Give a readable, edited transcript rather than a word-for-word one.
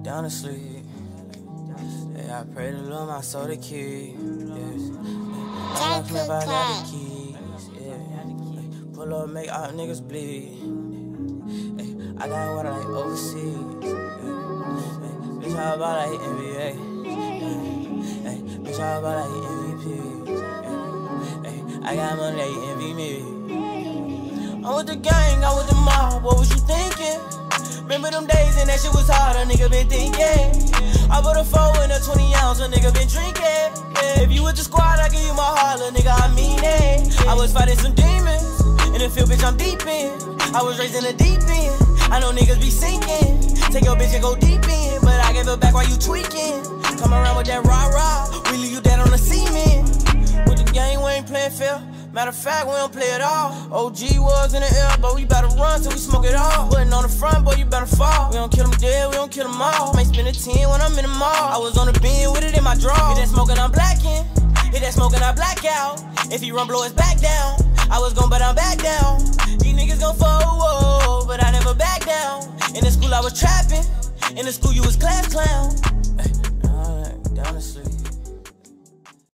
down to sleep. Yeah, I pray to Lord my soul to keep. I got the keys. Yeah. Pull up, make all niggas bleed. I got water like overseas. Bitch, how about like NBA? Bitch, how about like MVP? I got money, they envy me. I'm with the gang, I'm with the mob. What was you thinking? Remember them days and that shit was hard, a nigga been thinking. I put a 4 in a 20 ounce, a nigga been drinking. Yeah. If you with the squad, I give you my heart, little nigga, I mean it. I was fighting some demons, in the field, bitch, I'm deep in. I was raised in the deep end, I know niggas be sinking. Take your bitch and go deep in, but I gave it back while you tweaking. Come around with that rah-rah, we leave you dead on the cement. With the game, we ain't playing fair. Matter of fact, we don't play it all. OG was in the air, but we bout to run till we smoke it all. Putting on the front, boy, you better fall. We don't kill them dead, we don't kill them all. Might spend a 10 when I'm in the mall. I was on the bin with it in my draw. Hit that smoking, I'm blacking. Hit that smoking, I black out. If he run, blow his back down. I was gon' but I'm back down. These niggas gon' fall, but I never back down. In the school, I was trapping. In the school, you was class clown.